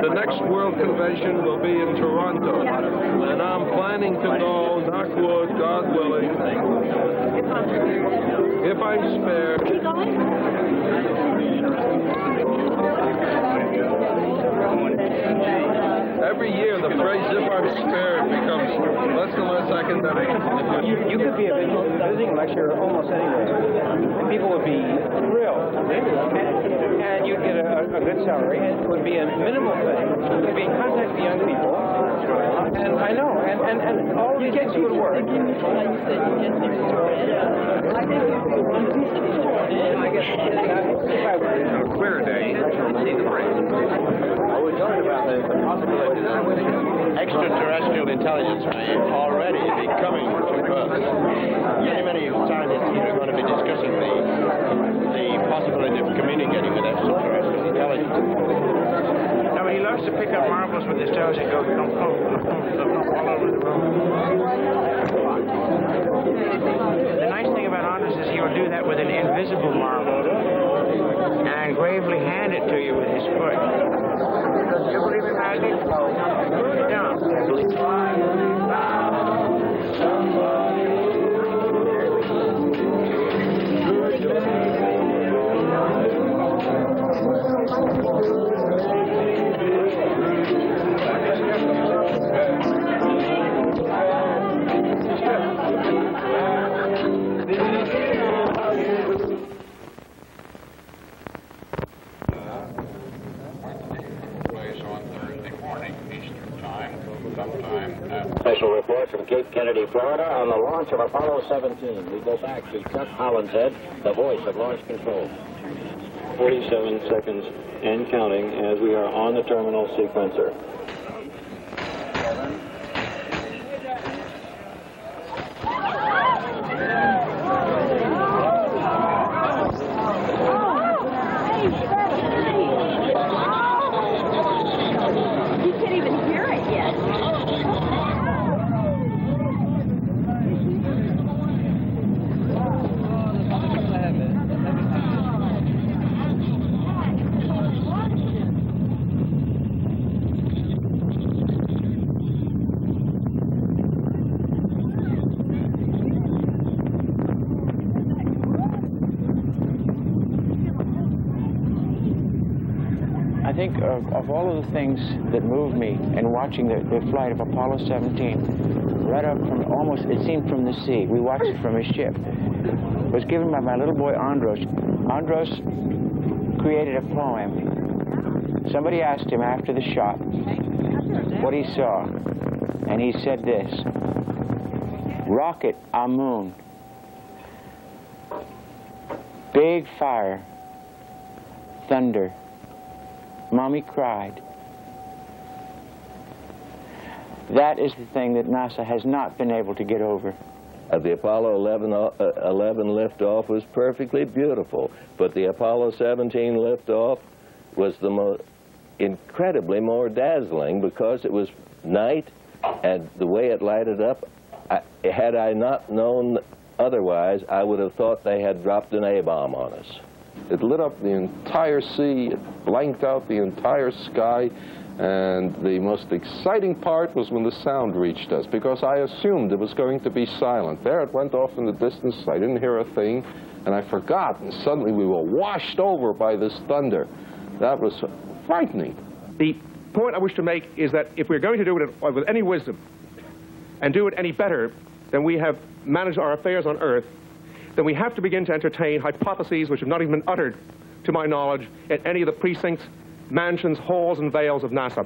The next World Convention will be in Toronto, and I'm planning to go, knock wood, God willing, if I'm spared. Every year, the phrase "if I'm spared" becomes less and less academic. You could be a visiting lecturer almost anywhere, and people would be thrilled. And you'd get a good salary, and it would be a minimal thing. You'd be in contact with young people. And I know, and all these things would work. Clear day. I was talking about the possibility that Extraterrestrial intelligence may already be coming to Earth. Many scientists here are going to be discussing the possibility of communicating with extraterrestrial intelligence. Now, he loves to pick up marbles with his toes and go all over the room. The nice thing about Anders is he will do that with an invisible marble and gravely hand it to you with his foot. You believe in magic? No. Special report from Cape Kennedy, Florida, on the launch of Apollo 17. We go back to Chuck Hollinshead, the voice of launch control. 47 seconds and counting as we are on the terminal sequencer. '" I think of all of the things that moved me in watching the flight of Apollo 17, right up from almost, it seemed from the sea, we watched it from a ship, was given by my little boy Andros. Andros created a poem. Somebody asked him after the shot what he saw, and he said this: "Rocket, a moon, big fire, thunder, Mommy cried." That is the thing that NASA has not been able to get over. The Apollo 11 liftoff was perfectly beautiful, but the Apollo 17 liftoff was the incredibly more dazzling because it was night, and the way it lighted up, had I not known otherwise, I would have thought they had dropped an A-bomb on us. It lit up the entire sea, it blanked out the entire sky, and the most exciting part was when the sound reached us, because I assumed it was going to be silent. There it went off in the distance, I didn't hear a thing, and I forgot, and suddenly we were washed over by this thunder. That was frightening. The point I wish to make is that if we're going to do it with any wisdom, and do it any better than we have managed our affairs on Earth, then we have to begin to entertain hypotheses which have not even been uttered, to my knowledge, in any of the precincts, mansions, halls, and vales of NASA.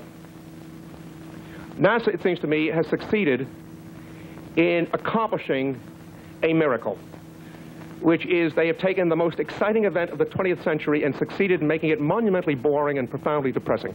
NASA, it seems to me, has succeeded in accomplishing a miracle, which is they have taken the most exciting event of the 20th century and succeeded in making it monumentally boring and profoundly depressing.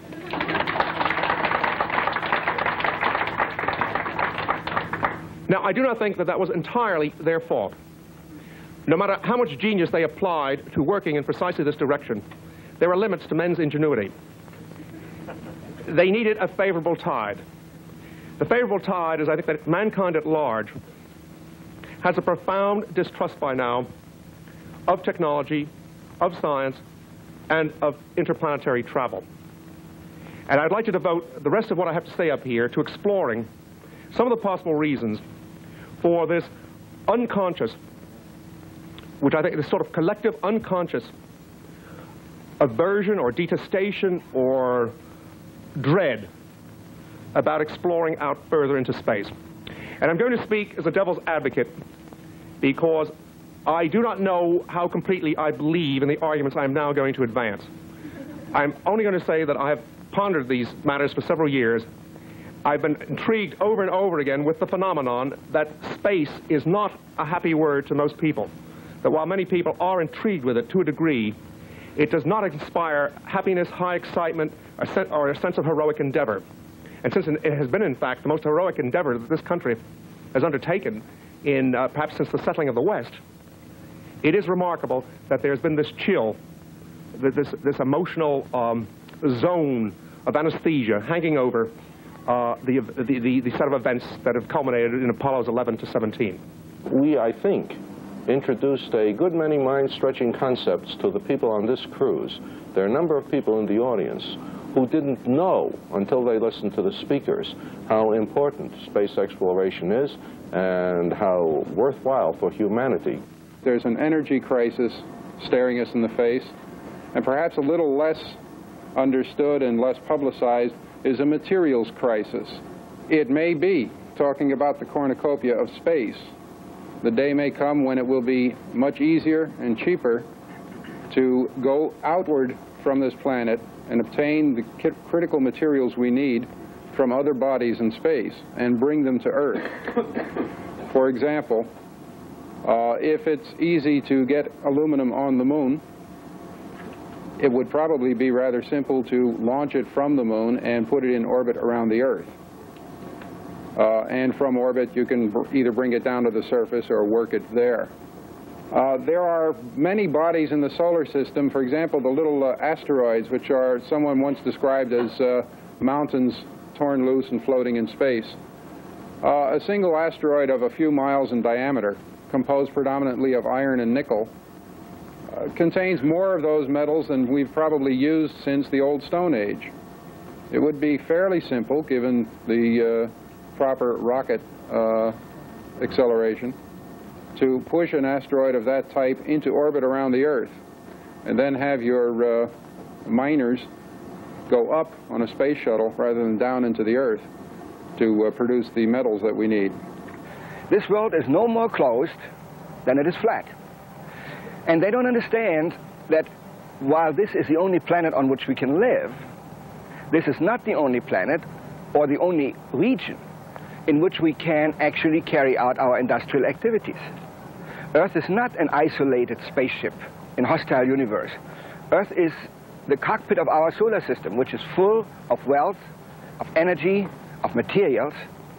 Now, I do not think that that was entirely their fault. No matter how much genius they applied to working in precisely this direction, there are limits to men's ingenuity. They needed a favorable tide. The favorable tide is, I think, that mankind at large has a profound distrust by now of technology, of science, and of interplanetary travel. And I'd like to devote the rest of what I have to say up here to exploring some of the possible reasons for this unconscious, which I think is sort of collective unconscious aversion or detestation or dread about exploring out further into space. And I'm going to speak as a devil's advocate because I do not know how completely I believe in the arguments I'm now going to advance. I'm only going to say that I have pondered these matters for several years. I've been intrigued over and over again with the phenomenon that space is not a happy word to most people. That while many people are intrigued with it to a degree, it does not inspire happiness, high excitement, or a sense of heroic endeavor. And since it has been, in fact, the most heroic endeavor that this country has undertaken in perhaps since the settling of the West, it is remarkable that there's been this chill, this emotional zone of anesthesia hanging over the set of events that have culminated in Apollos 11 to 17. We, I think, introduced a good many mind-stretching concepts to the people on this cruise. There are a number of people in the audience who didn't know until they listened to the speakers how important space exploration is and how worthwhile for humanity. There's an energy crisis staring us in the face, and perhaps a little less understood and less publicized is a materials crisis. It may be talking about the cornucopia of space. The day may come when it will be much easier and cheaper to go outward from this planet and obtain the critical materials we need from other bodies in space and bring them to Earth. For example, if it's easy to get aluminum on the moon, it would probably be rather simple to launch it from the moon and put it in orbit around the Earth. And from orbit, you can either bring it down to the surface or work it there. There are many bodies in the solar system, for example, the little asteroids, which are someone once described as mountains torn loose and floating in space. A single asteroid of a few miles in diameter, composed predominantly of iron and nickel, contains more of those metals than we've probably used since the Old Stone Age. It would be fairly simple, given the proper rocket acceleration, to push an asteroid of that type into orbit around the Earth, and then have your miners go up on a space shuttle rather than down into the Earth to produce the metals that we need. This world is no more closed than it is flat. And they don't understand that while this is the only planet on which we can live, this is not the only planet or the only region in which we can actually carry out our industrial activities. Earth is not an isolated spaceship in a hostile universe. Earth is the cockpit of our solar system, which is full of wealth, of energy, of materials.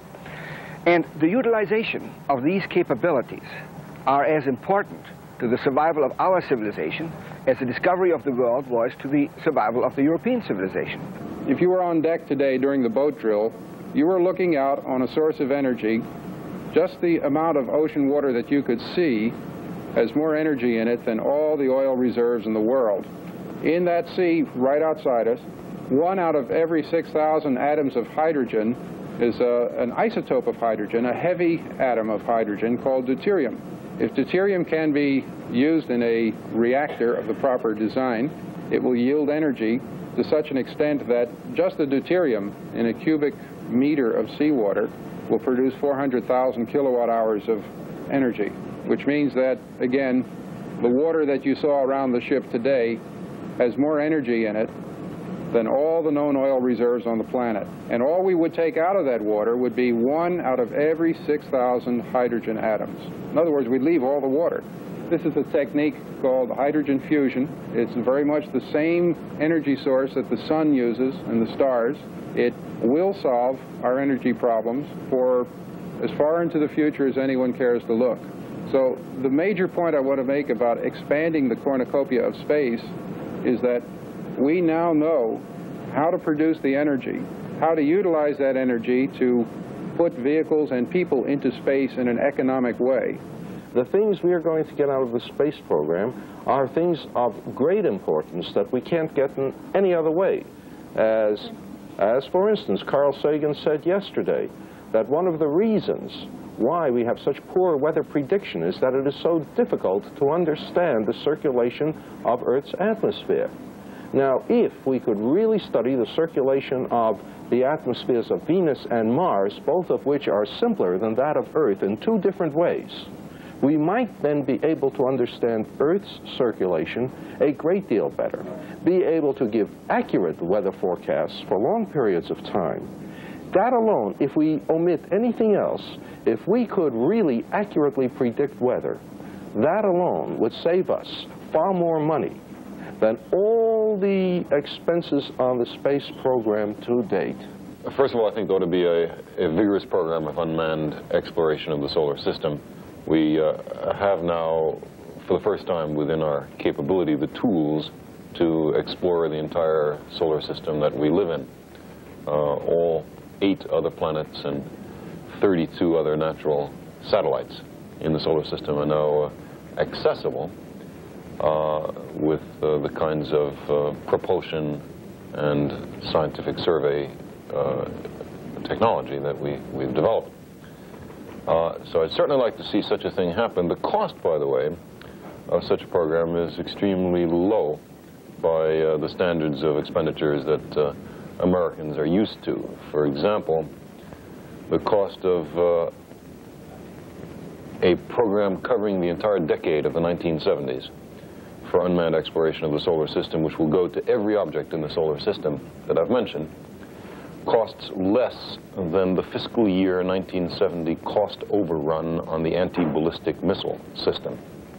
And the utilization of these capabilities are as important to the survival of our civilization as the discovery of the world was to the survival of the European civilization. If you were on deck today during the boat drill, you were looking out on a source of energy. Just the amount of ocean water that you could see has more energy in it than all the oil reserves in the world. In that sea, right outside us, 1 out of every 6,000 atoms of hydrogen is an isotope of hydrogen, a heavy atom of hydrogen called deuterium. If deuterium can be used in a reactor of the proper design, it will yield energy to such an extent that just the deuterium in a cubic meter of seawater will produce 400,000 kilowatt hours of energy, which means that, again, the water that you saw around the ship today has more energy in it than all the known oil reserves on the planet. And all we would take out of that water would be 1 out of every 6,000 hydrogen atoms. In other words, we'd leave all the water. This is a technique called hydrogen fusion. It's very much the same energy source that the sun uses and the stars. It will solve our energy problems for as far into the future as anyone cares to look. So the major point I want to make about expanding the cornucopia of space is that we now know how to produce the energy, how to utilize that energy to put vehicles and people into space in an economic way. The things we are going to get out of the space program are things of great importance that we can't get in any other way. As As, for instance, Carl Sagan said yesterday, that one of the reasons why we have such poor weather prediction is that it is so difficult to understand the circulation of Earth's atmosphere. Now, if we could really study the circulation of the atmospheres of Venus and Mars, both of which are simpler than that of Earth in two different ways, we might then be able to understand Earth's circulation a great deal better, be able to give accurate weather forecasts for long periods of time. That alone, if we omit anything else, if we could really accurately predict weather, that alone would save us far more money than all the expenses on the space program to date. First of all, I think there ought to be a vigorous program of unmanned exploration of the solar system. We have now, for the first time within our capability, the tools to explore the entire solar system that we live in. All 8 other planets and 32 other natural satellites in the solar system are now accessible with the kinds of propulsion and scientific survey technology that we've developed. So I'd certainly like to see such a thing happen. The cost, by the way, of such a program is extremely low by the standards of expenditures that Americans are used to. For example, the cost of a program covering the entire decade of the 1970s for unmanned exploration of the solar system, which will go to every object in the solar system that I've mentioned, costs less than the fiscal year 1970 cost overrun on the anti-ballistic missile system.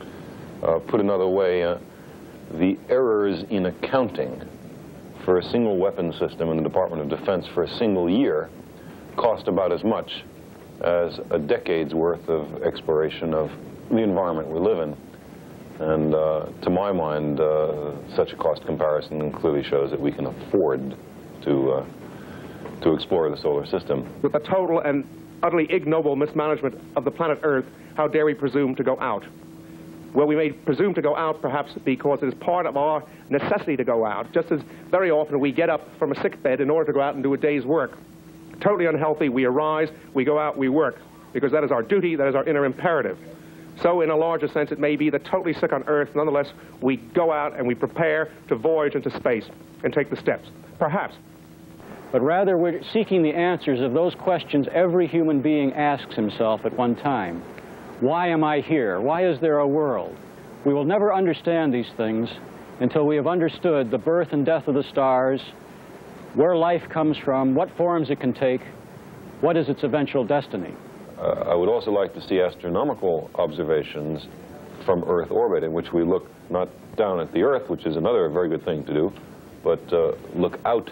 Put another way, the errors in accounting for a single weapon system in the Department of Defense for a single year cost about as much as a decade's worth of exploration of the environment we live in. And to my mind, such a cost comparison clearly shows that we can afford to explore the solar system. With the total and utterly ignoble mismanagement of the planet Earth, how dare we presume to go out? Well, we may presume to go out perhaps because it is part of our necessity to go out, just as very often we get up from a sick bed in order to go out and do a day's work. Totally unhealthy, we arise, we go out, we work, because that is our duty, that is our inner imperative. So in a larger sense, it may be that totally sick on Earth, nonetheless, we go out and we prepare to voyage into space and take the steps. Perhaps. But rather we're seeking the answers of those questions every human being asks himself at one time. Why am I here? Why is there a world? We will never understand these things until we have understood the birth and death of the stars, where life comes from, what forms it can take, what is its eventual destiny. I would also like to see astronomical observations from Earth orbit in which we look not down at the Earth, which is another very good thing to do, but look out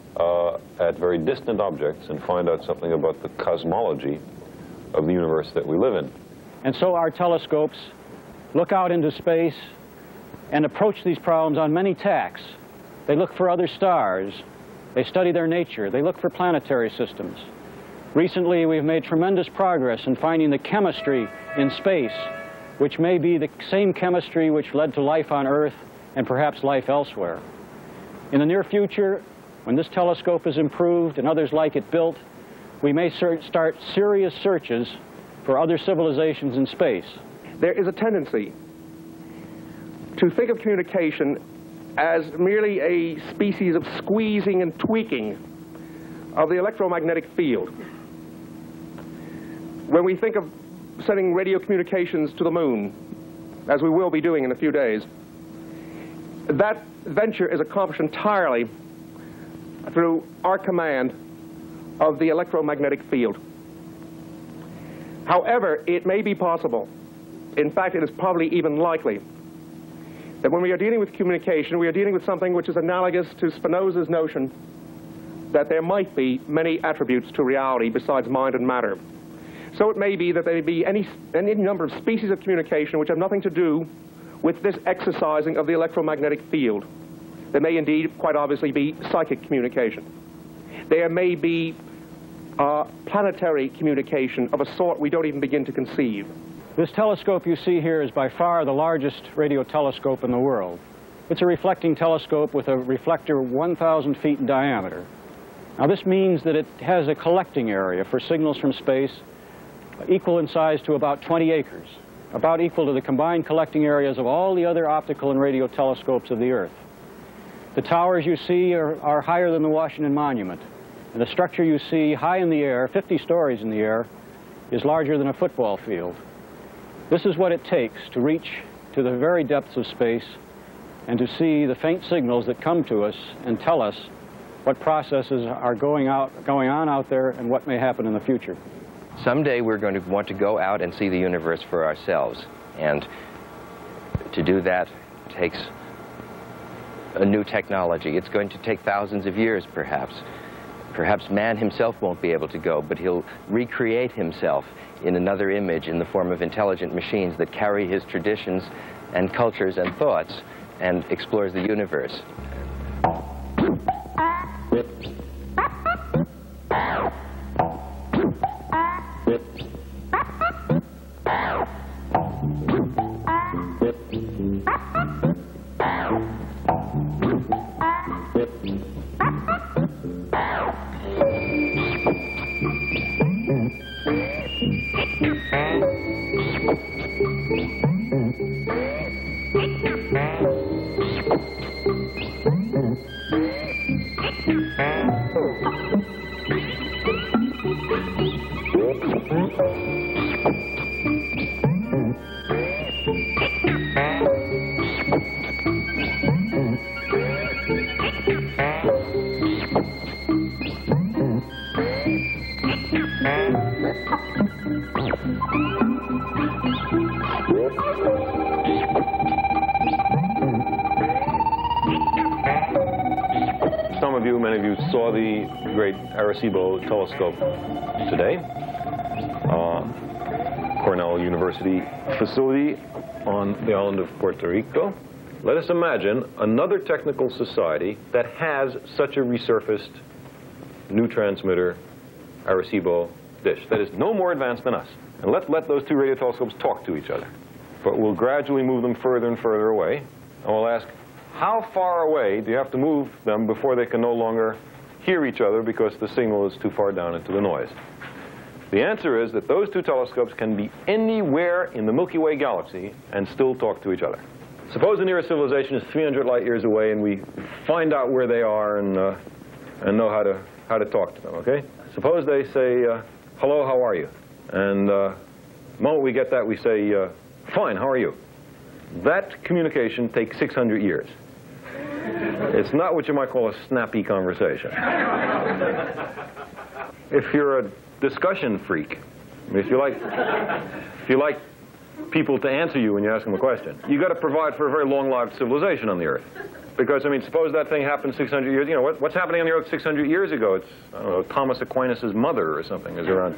at very distant objects and find out something about the cosmology of the universe that we live in. And so our telescopes look out into space and approach these problems on many tacks. They look for other stars. They study their nature. They look for planetary systems. Recently, we've made tremendous progress in finding the chemistry in space, which may be the same chemistry which led to life on Earth and perhaps life elsewhere. In the near future, when this telescope is improved and others like it built, we may start serious searches for other civilizations in space. There is a tendency to think of communication as merely a species of squeezing and tweaking of the electromagnetic field. When we think of sending radio communications to the moon, as we will be doing in a few days, that venture is accomplished entirely through our command of the electromagnetic field. However, it may be possible, in fact it is probably even likely, that when we are dealing with communication, we are dealing with something which is analogous to Spinoza's notion that there might be many attributes to reality besides mind and matter. So it may be that there may be any number of species of communication which have nothing to do with this exercising of the electromagnetic field. There may indeed, quite obviously, be psychic communication. There may be planetary communication of a sort we don't even begin to conceive. This telescope you see here is by far the largest radio telescope in the world. It's a reflecting telescope with a reflector 1,000 feet in diameter. Now this means that it has a collecting area for signals from space equal in size to about 20 acres, about equal to the combined collecting areas of all the other optical and radio telescopes of the Earth. The towers you see are higher than the Washington Monument, and the structure you see high in the air, 50 stories in the air, is larger than a football field. This is what it takes to reach to the very depths of space and to see the faint signals that come to us and tell us what processes are going on out there and what may happen in the future. Someday we're going to want to go out and see the universe for ourselves, and to do that takes a new technology. It's going to take thousands of years, perhaps. Perhaps man himself won't be able to go, but he'll recreate himself in another image in the form of intelligent machines that carry his traditions and cultures and thoughts and explores the universe. Many of you saw the great Arecibo telescope today. Cornell University facility on the island of Puerto Rico. Let us imagine another technical society that has such a resurfaced new transmitter Arecibo dish that is no more advanced than us. And let's let those two radio telescopes talk to each other. But we'll gradually move them further and further away, and we'll ask, how far away do you have to move them before they can no longer hear each other because the signal is too far down into the noise? The answer is that those two telescopes can be anywhere in the Milky Way galaxy and still talk to each other. Suppose the nearest civilization is 300 light years away, and we find out where they are and know how to talk to them, okay? Suppose they say, hello, how are you? And the moment we get that, we say, fine, how are you? That communication takes 600 years. It's not what you might call a snappy conversation. If you're a discussion freak, I mean, if you like people to answer you when you ask them a question, you got to provide for a very long-lived civilization on the Earth. Because, I mean, suppose that thing happened 600 years, you know, what's happening on the Earth 600 years ago? It's, I don't know, Thomas Aquinas' mother or something is around.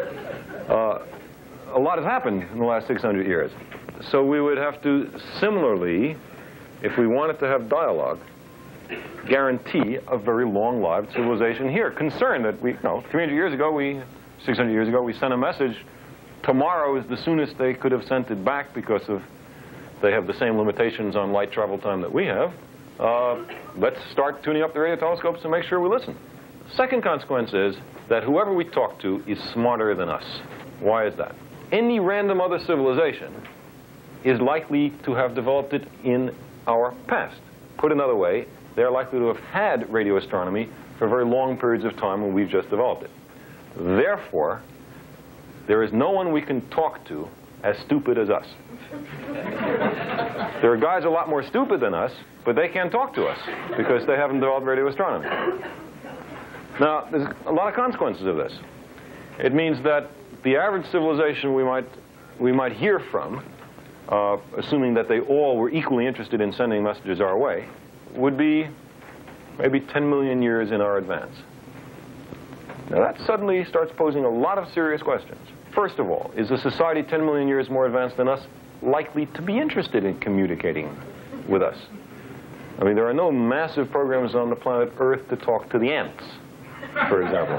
A lot has happened in the last 600 years. So we would have to similarly, if we wanted to have dialogue, guarantee a very long-lived civilization here. Concerned that 600 years ago, we sent a message. Tomorrow is the soonest they could have sent it back because they have the same limitations on light travel time that we have. Let's start tuning up the radio telescopes and make sure we listen. Second consequence is that whoever we talk to is smarter than us. Why is that? Any random other civilization is likely to have developed it in our past. Put another way, they're likely to have had radio astronomy for very long periods of time when we've just developed it. Therefore, there is no one we can talk to as stupid as us. There are guys a lot more stupid than us, but they can't talk to us because they haven't developed radio astronomy. Now, there's a lot of consequences of this. It means that the average civilization we might hear from, assuming that they all were equally interested in sending messages our way, would be maybe 10 million years in our advance. Now that suddenly starts posing a lot of serious questions. First of all, is a society 10 million years more advanced than us likely to be interested in communicating with us? I mean, there are no massive programs on the planet Earth to talk to the ants, for example.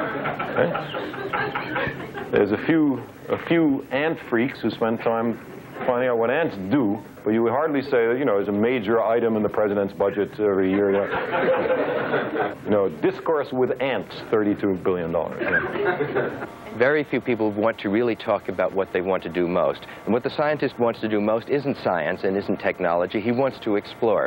Okay? There's a few ant freaks who spend time finding out what ants do, but you would hardly say that, you know, it's a major item in the president's budget every year. You know, discourse with ants, $32 billion. Yeah. Very few people want to really talk about what they want to do most. And what the scientist wants to do most isn't science and isn't technology. He wants to explore.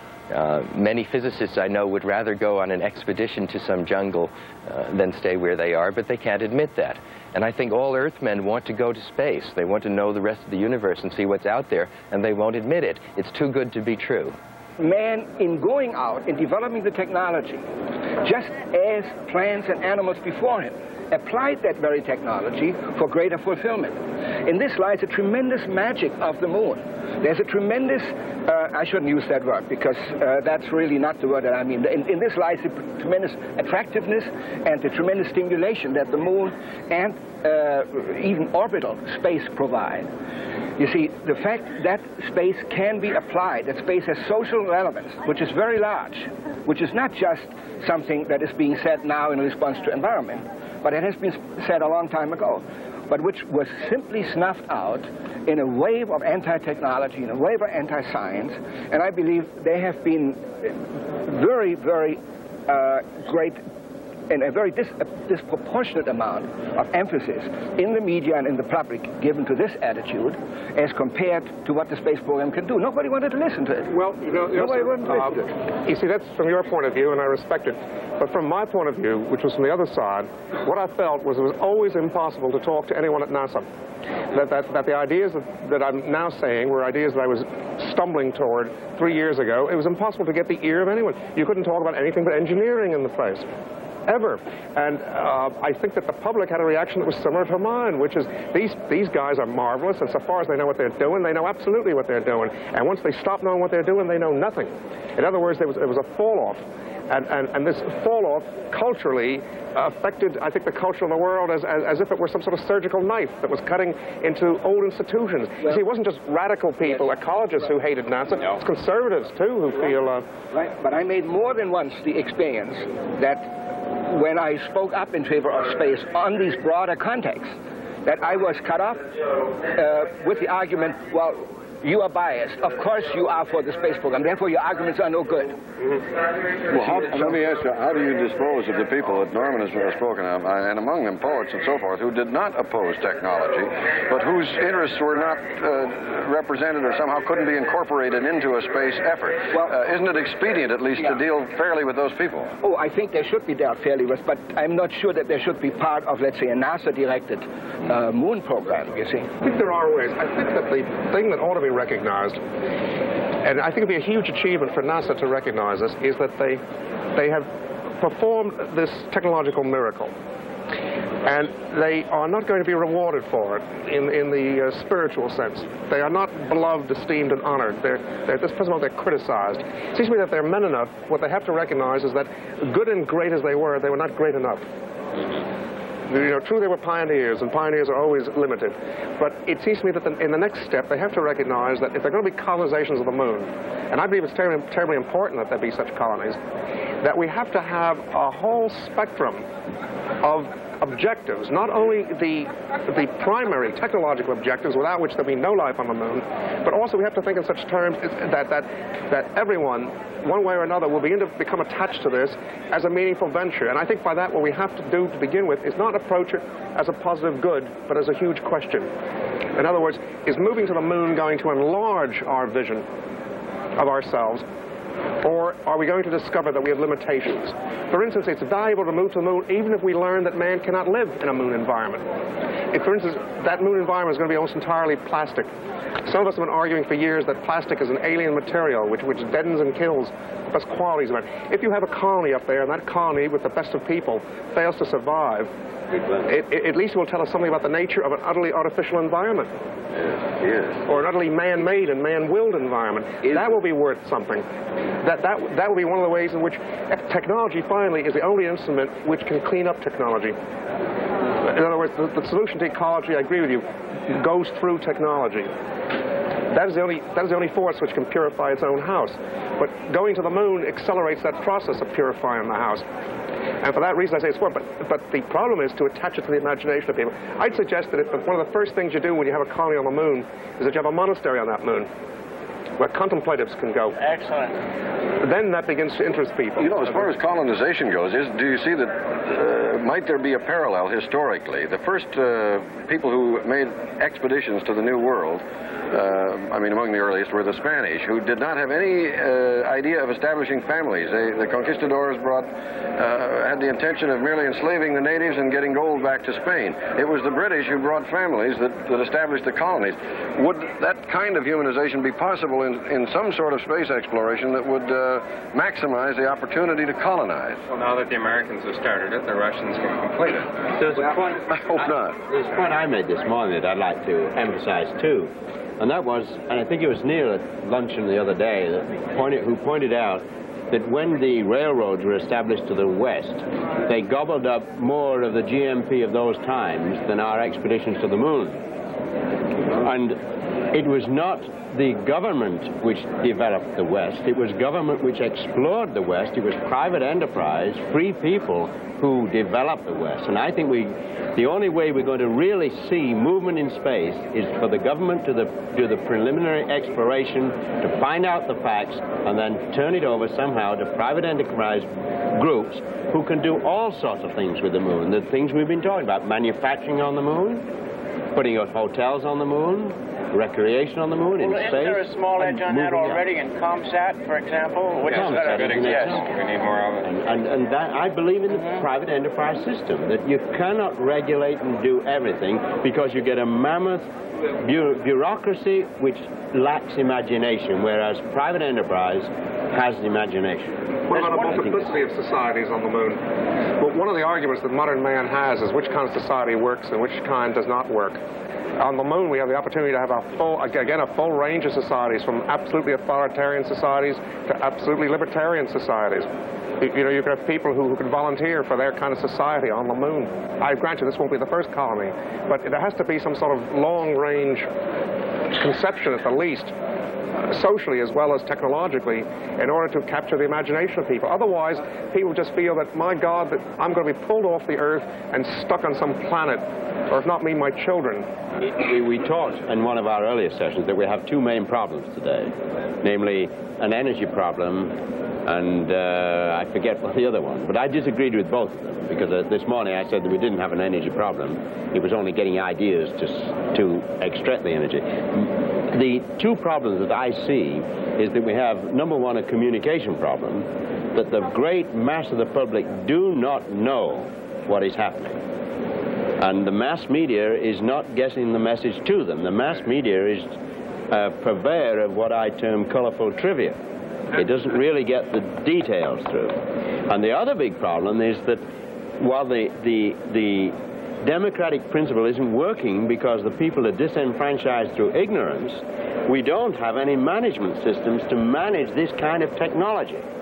Many physicists I know would rather go on an expedition to some jungle than stay where they are, but they can't admit that. And I think all Earthmen want to go to space. They want to know the rest of the universe and see what's out there, and they won't admit it. It's too good to be true. Man, in going out and developing the technology, just as plants and animals before him, applied that very technology for greater fulfillment. In this lies a tremendous magic of the moon. There's a tremendous, I shouldn't use that word because that's really not the word that I mean. In this lies a tremendous attractiveness and a tremendous stimulation that the moon and even orbital space provide. You see, the fact that space can be applied, that space has social relevance, which is very large, which is not just something that is being said now in response to environment, but it has been said a long time ago, but which was simply snuffed out in a wave of anti-technology, in a wave of anti-science, and I believe there have been very, very great and a very disproportionate amount of emphasis in the media and in the public given to this attitude as compared to what the space program can do. Nobody wanted to listen to it. Well, nobody wanted to listen to it. You see, that's from your point of view, and I respect it. But from my point of view, which was from the other side, what I felt was it was always impossible to talk to anyone at NASA. That the ideas that I'm now saying were ideas that I was stumbling toward 3 years ago. It was impossible to get the ear of anyone. You couldn't talk about anything but engineering in the place. Ever. And I think that the public had a reaction that was similar to mine, which is these guys are marvelous, and so far as they know what they're doing, they know absolutely what they're doing. And once they stop knowing what they're doing, they know nothing. In other words, there was a fall-off. And this fall-off culturally affected, I think, the culture of the world as if it were some sort of surgical knife that was cutting into old institutions. You see, it wasn't just radical people, ecologists who hated NASA. It's conservatives, too, who feel... Right, but I made more than once the experience that when I spoke up in favor of space on these broader contexts, that I was cut off with the argument, well, you are biased. Of course you are for the space program. Therefore, your arguments are no good. Well, let me ask you, how do you dispose of the people that Norman has spoken of, and among them poets and so forth, who did not oppose technology, but whose interests were not represented or somehow couldn't be incorporated into a space effort? Well, isn't it expedient, at least, to deal fairly with those people? Oh, I think they should be dealt fairly with, but I'm not sure that they should be part of, let's say, a NASA-directed moon program, you see. I think there are ways. I think that the thing that ought to be recognized, and I think it would be a huge achievement for NASA to recognize this, is that they have performed this technological miracle. And they are not going to be rewarded for it in the spiritual sense. They are not beloved, esteemed, and honored. At this present moment, they're criticized. It seems to me that they're men enough. What they have to recognize is that good and great as they were not great enough. You know, true, they were pioneers, and pioneers are always limited. But it seems to me that in the next step, they have to recognize that if they're going to be colonizations of the moon, and I believe it's terribly important that there be such colonies, that we have to have a whole spectrum of objectives, not only the primary technological objectives without which there'll be no life on the moon, but also we have to think in such terms that everyone, one way or another, will become attached to this as a meaningful venture. And I think by that what we have to do to begin with is not approach it as a positive good, but as a huge question. In other words, is moving to the moon going to enlarge our vision of ourselves, or are we going to discover that we have limitations? For instance, it's valuable to move to the moon even if we learn that man cannot live in a moon environment. If, for instance, that moon environment is going to be almost entirely plastic. Some of us have been arguing for years that plastic is an alien material which deadens and kills the best qualities of it. If you have a colony up there, and that colony, with the best of people, fails to survive, it at least will tell us something about the nature of an utterly artificial environment. Yes. Or an utterly man-made and man-willed environment. That will be worth something. That will be one of the ways in which technology, finally, is the only instrument which can clean up technology. In other words, the solution to ecology, I agree with you, goes through technology. That is the only force which can purify its own house. But going to the moon accelerates that process of purifying the house. And for that reason, I say it's work. But the problem is to attach it to the imagination of people. I'd suggest that one of the first things you do when you have a colony on the moon is that you have a monastery on that moon, where contemplatives can go. Excellent. Then that begins to interest people. You know, as far as colonization goes, do you see that, might there be a parallel historically? The first people who made expeditions to the New World, I mean, among the earliest were the Spanish, who did not have any idea of establishing families. The conquistadors had the intention of merely enslaving the natives and getting gold back to Spain. It was the British who brought families that established the colonies. Would that kind of humanization be possible in some sort of space exploration that would maximize the opportunity to colonize? Well, now that the Americans have started it, the Russians can complete it. There's a point, I hope not. There's a point I made this morning that I'd like to emphasize too. And that was, and I think it was Neil at luncheon the other day who pointed out that when the railroads were established to the west, they gobbled up more of the GMP of those times than our expeditions to the moon. And it was not the government which developed the West. It was government which explored the West. It was private enterprise, free people who developed the West. And I think the only way we're going to really see movement in space is for the government to do the preliminary exploration, to find out the facts, and then turn it over somehow to private enterprise groups who can do all sorts of things with the moon. The things we've been talking about, manufacturing on the moon, putting out hotels on the moon, recreation on the moon, in space. Isn't there a small edge on that already in ComSat, for example? Which ComSat is yes. We need more of it. And that, I believe in the private enterprise system, that you cannot regulate and do everything because you get a mammoth bureaucracy which lacks imagination, whereas private enterprise has imagination. What about a multiplicity of societies on the moon? Well, one of the arguments that modern man has is which kind of society works and which kind does not work. On the moon, we have the opportunity to have a full range of societies, from absolutely authoritarian societies to absolutely libertarian societies. You know, you could have people who could volunteer for their kind of society on the moon. I grant you this won't be the first colony, but there has to be some sort of long-range conception at the least, socially as well as technologically, in order to capture the imagination of people. Otherwise, people just feel that, my God, that I'm going to be pulled off the Earth and stuck on some planet, or if not me, my children. We talked in one of our earlier sessions that we have two main problems today, namely an energy problem and I forget what the other one, but I disagreed with both of them because this morning I said that we didn't have an energy problem. It was only getting ideas to extract the energy. The two problems that I see is that we have, number one, a communication problem, that the great mass of the public do not know what is happening. And the mass media is not getting the message to them. The mass media is a purveyor of what I term colorful trivia. It doesn't really get the details through. And the other big problem is that while the democratic principle isn't working because the people are disenfranchised through ignorance, we don't have any management systems to manage this kind of technology.